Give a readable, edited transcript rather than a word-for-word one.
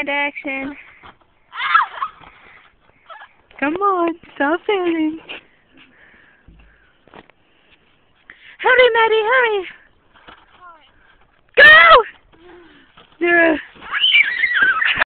hand action. Come on, stop failing. Hurry, Maddie, hurry!